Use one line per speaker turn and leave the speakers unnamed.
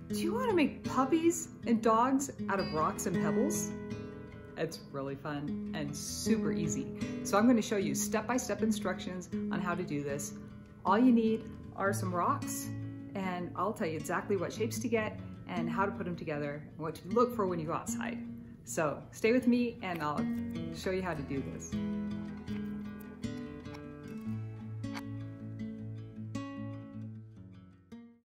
Do you want to make puppies and dogs out of rocks and pebbles? It's really fun and super easy. So I'm going to show you step-by-step instructions on how to do this. All you need are some rocks, and I'll tell you exactly what shapes to get and how to put them together and what to look for when you go outside. So stay with me and I'll show you how to do this.